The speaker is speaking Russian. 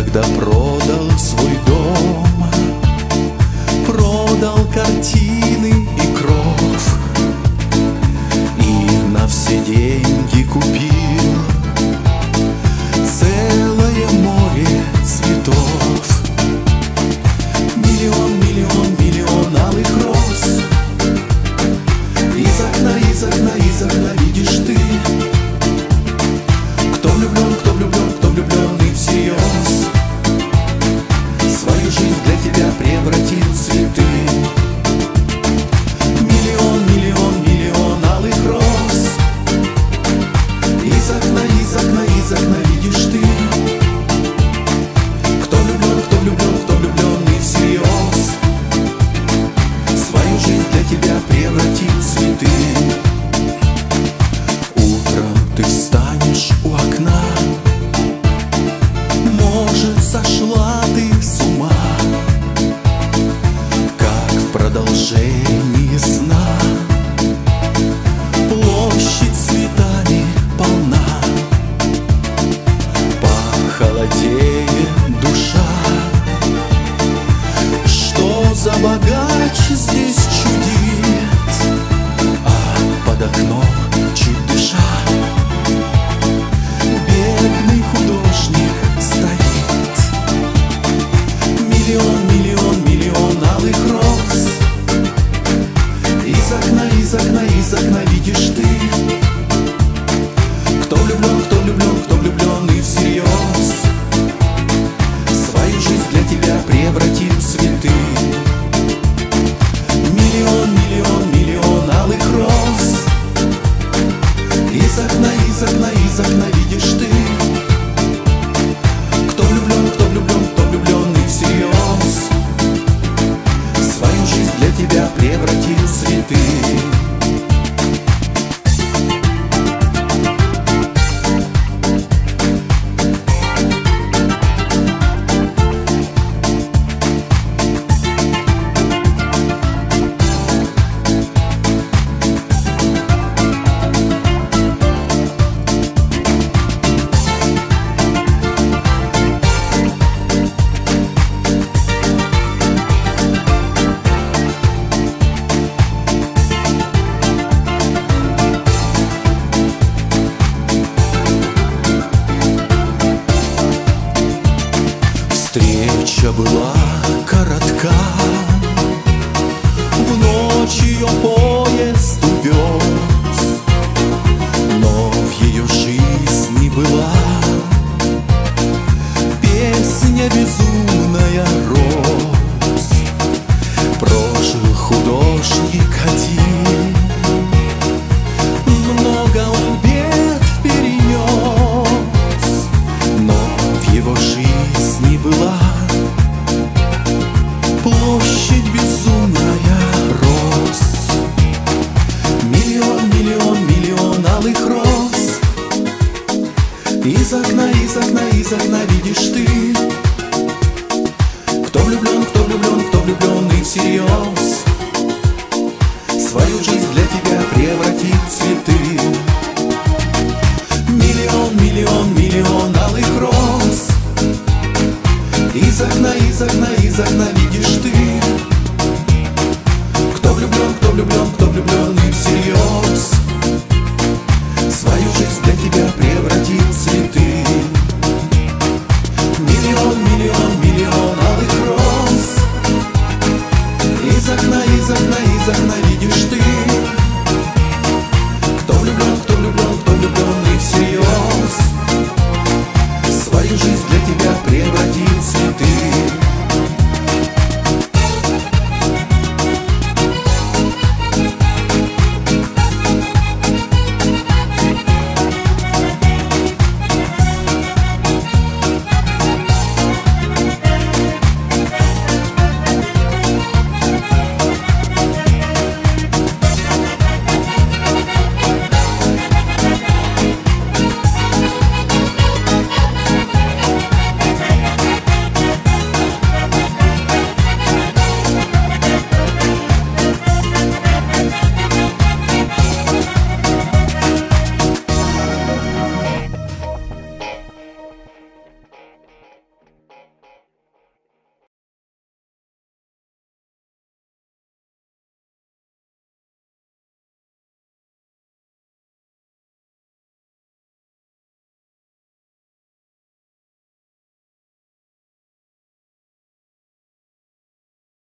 когда продал свой дом, продал картины и кров, и на все деньги купил целое море цветов. Миллион, миллион, миллион алых роз. Из окна, из окна, из окна видишь ты, кто влюблен, кто влюблен, кто влюблен и всерьез свою жизнь для тебя превратит в цветы. Миллион, миллион, миллион алых роз. Из окна, из окна, из окна видишь ты, кто влюблен, кто влюблен, кто влюблен и всерьез свою жизнь для тебя превратит в цветы. Утром ты встанешь у окна, может, сошла ты с ума, как в продолжении сна площадь цветами полна. Похолодеет душа, что за богач здесь чудит, а под окном чуть дыша бедный художник стоит. Миллион, миллион, миллион алых роз. Из окна, из окна, из окна видишь ты, кто влюблен, кто влюблен, кто влюблен и всерьез свою жизнь для тебя превратит в цветы. Миллион, миллион, миллион алых роз. Из окна, из окна, из окна видишь ты, кто влюблен, кто влюблен, кто влюблен и всерьез свою жизнь для тебя превратит в цветы. Встреча была коротка, в ночь ее поезд увез, но в ее жизни была песня безумная роз. Прожил художник один, много он бед перенес, но в его жизни была площадь безумная роз. Миллион, миллион, миллион алых роз. Из окна, из окна, из окна видишь ты, кто влюблен, кто влюблен, кто влюблен и всерьез свою жизнь для тебя превратит в цветы. Миллион, миллион, миллион алых роз. Из окна, из окна, из окна видишь ты, кто влюблен, кто влюблен, кто влюблен и всерьез свою жизнь для тебя превратит в цветы. Миллион, миллион, миллион